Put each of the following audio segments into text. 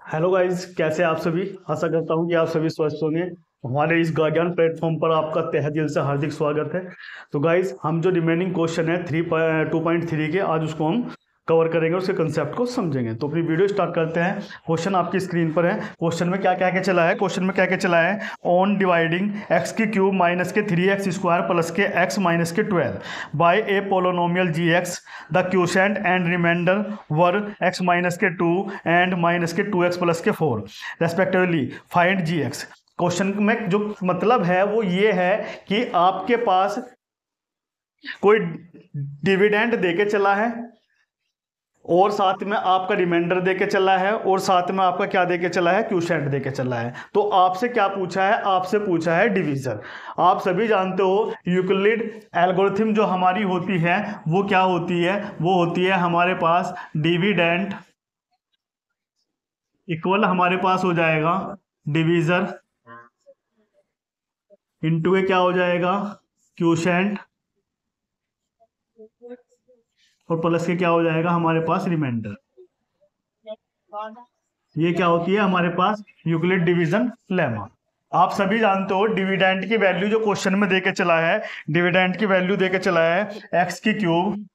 Hello guys, कैसे हैं आप सभी। आशा करता हूं कि आप सभी स्वस्थ होंगे। हमारे इस ज्ञान प्लेटफॉर्म पर आपका तहे दिल से हार्दिक स्वागत है। तो गाइस, हम जो रिमेनिंग क्वेश्चन है 2.3 के, आज उसको हम कवर करेंगे, उसके कंसेप्ट को समझेंगे। तो अपनी वीडियो स्टार्ट करते हैं। क्वेश्चन आपकी स्क्रीन पर है। क्वेश्चन में क्या क्या के चला है, क्वेश्चन में क्या क्या चला है। ऑन डिवाइडिंग एक्स की क्यूब माइनस के 3x² प्लस के एक्स माइनस के 12 by a polynomial g x, the quotient and remainder were x minus के 2 एंड माइनस के 2x प्लस के 4 respectively, find g x. Question में जो मतलब है वो ये है कि आपके पास कोई डिविडेंड देके चला है और साथ में आपका रिमाइंडर देके चला है और साथ में आपका क्या देके चला है, क्यूशेंट देके चला है। तो आपसे क्या पूछा है, आपसे पूछा है डिवीजन। आप सभी जानते हो यूक्लिड एल्गोरिथम जो हमारी होती है वो क्या होती है, वो होती है हमारे पास डिविडेंड इक्वल हमारे पास हो जाएगा डिवीजर इंटू के क्या हो जाएगा, क्यूशेंट, और प्लस के क्या हो जाएगा हमारे पास रिमाइंडर। ये क्या होती है हमारे पास यूक्लिड डिवीजन लेमा। आप सभी जानते हो डिविडेंड की वैल्यू जो क्वेश्चन में देके चला है, डिविडेंड की वैल्यू देके चला है एक्स की क्यूब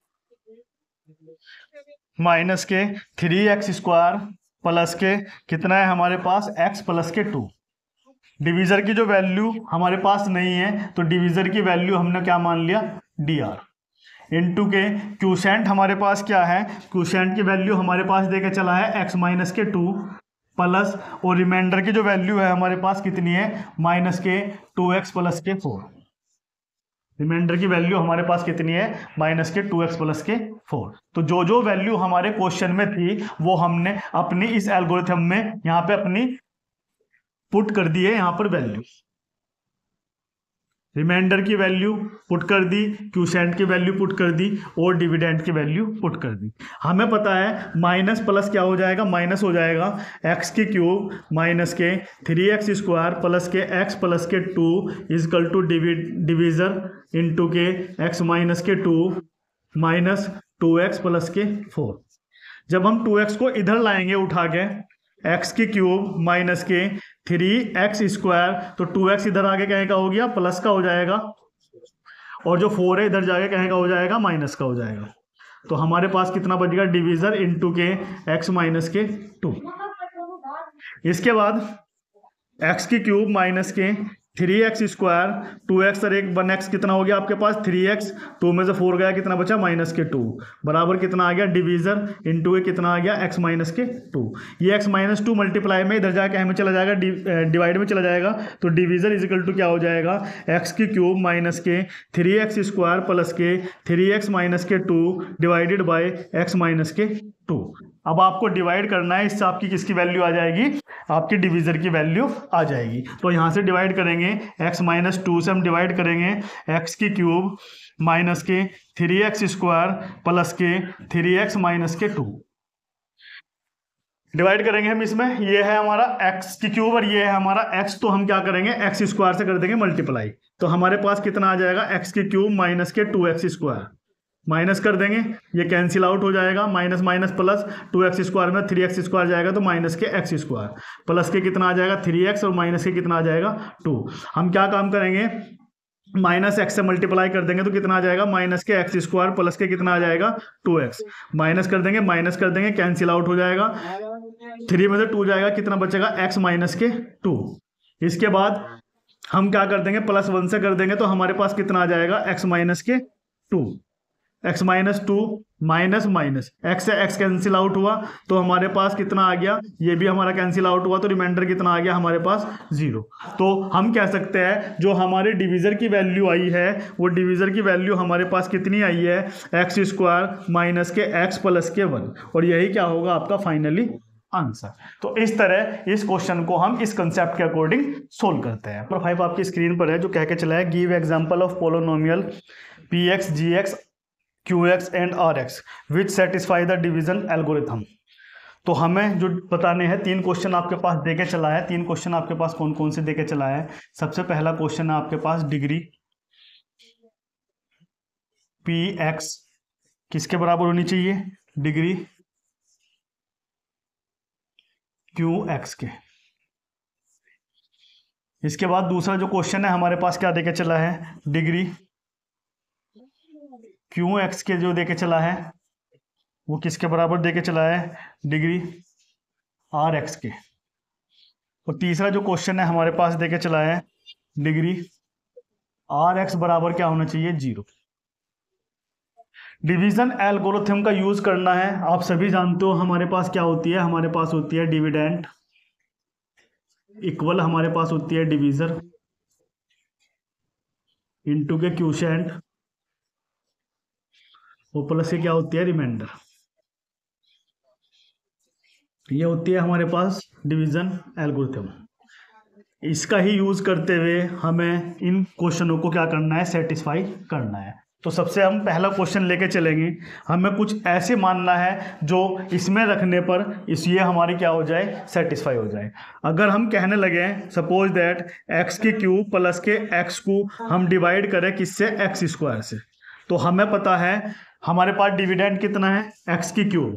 माइनस के 3x² प्लस के कितना है हमारे पास, x प्लस के 2। डिवीजर की जो वैल्यू हमारे पास नहीं है तो डिवीजर की वैल्यू हमने क्या मान लिया, dr इंटू के क्यूशेंट हमारे पास क्या है, क्यूशेंट की वैल्यू हमारे पास देके चला है x माइनस के 2 प्लस, और रिमाइंडर की जो वैल्यू है हमारे पास कितनी है, माइनस के 2x प्लस के 4। रिमाइंडर की वैल्यू हमारे पास कितनी है, माइनस के 2x प्लस के 4। तो जो जो वैल्यू हमारे क्वेश्चन में थी वो हमने अपनी इस एल्गोरिथम में यहाँ पे अपनी पुट कर दी है, यहाँ पर वैल्यू। रिमाइंडर की वैल्यू पुट कर दी, क्यूशेंट की वैल्यू पुट कर दी और डिविडेंड की वैल्यू पुट कर दी। हमें पता है माइनस प्लस क्या हो जाएगा, माइनस हो जाएगा एक्स की क्यूब माइनस के 3x² प्लस के एक्स प्लस के 2 इजकल टू डिविजर इंटू के एक्स माइनस के 2 माइनस 2x प्लस के 4। जब हम 2x को इधर लाएंगे उठा के, एक्स की क्यूब माइनस के 3x², तो 2x इधर आगे कहें का हो गया, प्लस का हो जाएगा, और जो 4 है इधर जाके कहें का हो जाएगा, माइनस का हो जाएगा। तो हमारे पास कितना बचेगा, डिवीजर इंटू के x माइनस के 2। इसके बाद एक्स की क्यूब माइनस के 3x², 2x और एक 1x कितना हो गया आपके पास, 3x, 2 में से 4 गया, कितना बचा, माइनस के 2, बराबर कितना आ गया, डिवीजर इंटू के कितना आ गया, x माइनस के 2। ये x माइनस 2 मल्टीप्लाई में इधर जाके हमें चला जाएगा, डिवाइड में चला जाएगा, तो डिवीजर इजिकल टू क्या हो जाएगा, x की क्यूब माइनस के 3x² प्लस के 3x माइनस के 2 डिवाइडेड बाई x माइनस के 2। अब आपको डिवाइड करना है, इससे आपकी किसकी वैल्यू आ जाएगी, आपकी डिवीजर की वैल्यू आ जाएगी। तो यहां से डिवाइड करेंगे, x माइनस 2 से हम डिवाइड करेंगे x की क्यूब माइनस के 3x² प्लस के 3x माइनस के 2 डिवाइड करेंगे हम इसमें। ये है हमारा x की क्यूब और ये है हमारा x, तो हम क्या करेंगे, x² से कर देंगे मल्टीप्लाई। तो हमारे पास कितना आ जाएगा, x की क्यूब माइनस के 2x², माइनस कर देंगे, ये कैंसिल आउट हो जाएगा, माइनस माइनस प्लस, 2x² में 3x² जाएगा तो माइनस के x², प्लस के कितना आ जाएगा 3x और माइनस के कितना आ जाएगा 2। हम क्या काम करेंगे, माइनस x से मल्टीप्लाई कर देंगे तो कितना आ जाएगा, माइनस के x² प्लस के कितना आ जाएगा 2x, माइनस कर देंगे, माइनस कर देंगे, कैंसिल आउट हो जाएगा, 3 में से 2 जाएगा, कितना बचेगा x माइनस के 2। इसके बाद हम क्या कर देंगे, +1 से कर देंगे तो हमारे पास कितना आ जाएगा, x माइनस के 2, x minus 2 minus minus, x से x कैंसिल आउट हुआ तो हमारे पास कितना आ गया, ये भी हमारा कैंसिल आउट हुआ, तो रिमाइंडर कितना आ गया हमारे पास 0। तो हम कह सकते हैं जो हमारे डिवीजर की वैल्यू आई है वो डिवीजर की वैल्यू हमारे पास कितनी आई है, x² माइनस के x प्लस के 1, और यही क्या होगा आपका फाइनली आंसर। तो इस तरह इस क्वेश्चन को हम इस कंसेप्ट के अकॉर्डिंग सोल्व करते हैं। नंबर 5 आपकी स्क्रीन पर है, जो कह के चला है, give example of polynomial px gx qx and rx which satisfy the division algorithm. तो हमें जो बताने हैं, 3 क्वेश्चन आपके पास देके चला है। 3 क्वेश्चन आपके पास कौन कौन से देके चला है। सबसे पहला क्वेश्चन है आपके पास, डिग्री px किसके बराबर होनी चाहिए, डिग्री क्यू एक्स के। इसके बाद दूसरा जो क्वेश्चन है हमारे पास क्या देके चला है, डिग्री क्यू एक्स के जो देके चला है वो किसके बराबर देके चला है, डिग्री आर एक्स के। और तीसरा जो क्वेश्चन है हमारे पास देके चला है डिग्री आर एक्स बराबर क्या होना चाहिए, 0। डिवीजन एल्गोरिथम का यूज करना है। आप सभी जानते हो हमारे पास क्या होती है, हमारे पास होती है डिविडेंड इक्वल हमारे पास होती है डिवीजर इनटू के क्यूशेंट और प्लस से क्या होती है रिमाइंडर। ये होती है हमारे पास डिवीजन एल्गोरिथम। इसका ही यूज करते हुए हमें इन क्वेश्चनों को क्या करना है, सेटिस्फाई करना है। तो सबसे हम पहला क्वेश्चन लेके चलेंगे। हमें कुछ ऐसे मानना है जो इसमें रखने पर ये हमारी क्या हो जाए, सेटिस्फाई हो जाए। अगर हम कहने लगे सपोज दैट एक्स की क्यूब प्लस के एक्स को हम डिवाइड करें किससे, एक्स स्क्वायर से, तो हमें पता है हमारे पास डिविडेंड कितना है, एक्स की क्यूब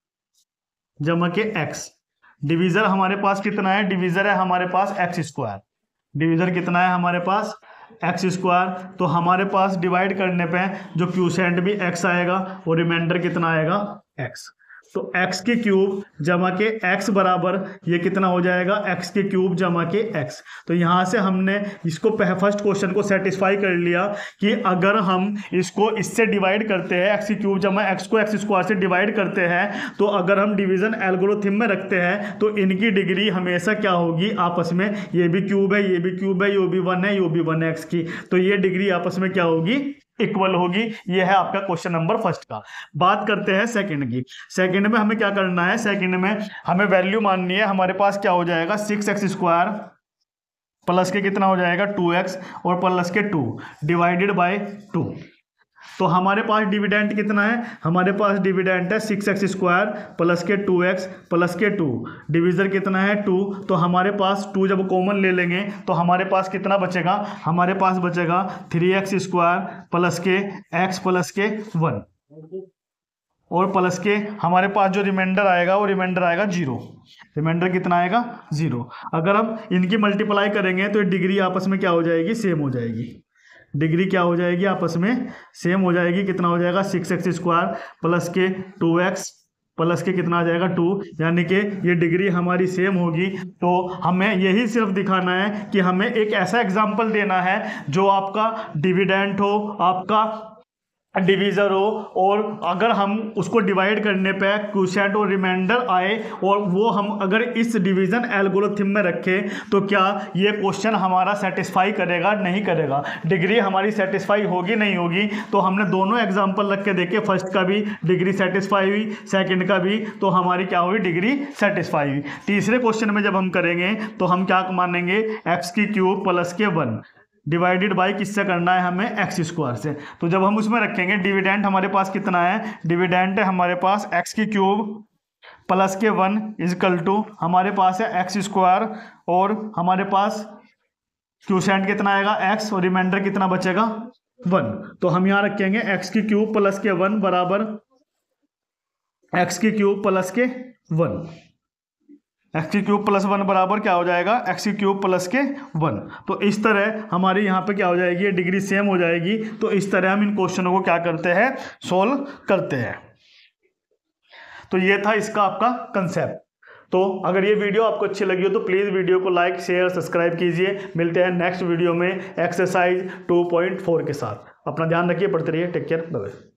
जमा के एक्स। डिवीजर हमारे पास कितना है, डिवीजर है हमारे पास एक्स स्क्वायर। डिवीजर कितना है हमारे पास, एक्स स्क्वायर। तो हमारे पास डिवाइड करने पे जो क्यूसेंट भी एक्स आएगा और रिमाइंडर कितना आएगा, एक्स। तो एक्स की क्यूब जमा के एक्स बराबर ये कितना हो जाएगा, एक्स की क्यूब जमा के एक्स। तो यहाँ से हमने इसको फर्स्ट क्वेश्चन को सेटिस्फाई कर लिया कि अगर हम इसको इससे डिवाइड करते हैं, एक्स की क्यूब जमा एक्स को एक्स स्क्वायर से डिवाइड करते हैं, तो अगर हम डिवीजन एल्गोरिथम में रखते हैं तो इनकी डिग्री हमेशा क्या होगी, आपस में, ये भी क्यूब है ये भी क्यूब है, ये भी 1 है ये भी 1 है एक्स की, तो ये डिग्री आपस में क्या होगी, इक्वल होगी। ये है आपका क्वेश्चन नंबर फर्स्ट का। बात करते हैं सेकंड की। सेकंड में हमें क्या करना है, सेकंड में हमें वैल्यू माननी है। हमारे पास क्या हो जाएगा, 6x स्क्वायर प्लस के कितना हो जाएगा 2x और प्लस के 2 डिवाइडेड बाय 2। तो हमारे पास डिविडेंड कितना है, हमारे पास डिविडेंड है 6x स्क्वायर प्लस के 2x प्लस के 2, डिविजर कितना है 2। तो हमारे पास 2 जब कॉमन ले लेंगे तो हमारे पास कितना बचेगा, हमारे पास बचेगा 3x स्क्वायर प्लस के x प्लस के 1 और प्लस के हमारे पास जो रिमाइंडर आएगा वो रिमाइंडर आएगा 0। रिमाइंडर कितना आएगा 0। अगर हम इनकी मल्टीप्लाई करेंगे तो डिग्री आपस में क्या हो जाएगी, सेम हो जाएगी। डिग्री क्या हो जाएगी, आपस में सेम हो जाएगी। कितना हो जाएगा 6x स्क्वायर प्लस के 2x प्लस के कितना आ जाएगा 2, यानी कि ये डिग्री हमारी सेम होगी। तो हमें यही सिर्फ दिखाना है कि हमें एक ऐसा एग्जाम्पल देना है जो आपका डिविडेंड हो, आपका डिवीजर हो, और अगर हम उसको डिवाइड करने पे क्वोशिएंट और रिमाइंडर आए और वो हम अगर इस डिवीजन एल्गोरिथम में रखें तो क्या ये क्वेश्चन हमारा सेटिस्फाई करेगा, नहीं करेगा। डिग्री हमारी सेटिस्फाई होगी, नहीं होगी। तो हमने दोनों एग्जांपल रख के देखे, फर्स्ट का भी डिग्री सेटिस्फाई हुई, सेकंड का भी, तो हमारी क्या हुई, डिग्री सेटिस्फाई हुई। तीसरे क्वेश्चन में जब हम करेंगे तो हम क्या मानेंगे, एक्स की क्यूब प्लस के 1 डिवाइडेड बाई किससे करना है हमें, एक्स स्क्वायर से। तो जब हम उसमें रखेंगे डिविडेंड हमारे पास कितना है, डिविडेंड है हमारे पास एक्स की क्यूब प्लस के 1 इजकल टू हमारे पास है एक्स स्क्वायर और हमारे पास क्वोशिएंट कितना आएगा एक्स और रिमाइंडर कितना बचेगा 1। तो हम यहाँ रखेंगे एक्स की क्यूब प्लस के 1 बराबर एक्स की क्यूब प्लस के 1। एक्स की क्यूब प्लस 1 बराबर क्या हो जाएगा, एक्स की क्यूब प्लस के 1। तो इस तरह हमारे यहाँ पे क्या हो जाएगी, डिग्री सेम हो जाएगी। तो इस तरह हम इन क्वेश्चनों को क्या करते हैं, सोल्व करते हैं। तो ये था इसका आपका कंसेप्ट। तो अगर ये वीडियो आपको अच्छी लगी हो तो प्लीज़ वीडियो को लाइक शेयर सब्सक्राइब कीजिए। मिलते हैं नेक्स्ट वीडियो में एक्सरसाइज 2.4 के साथ। अपना ध्यान रखिए, पढ़ते रहिए, टेक केयर, बाय बाय।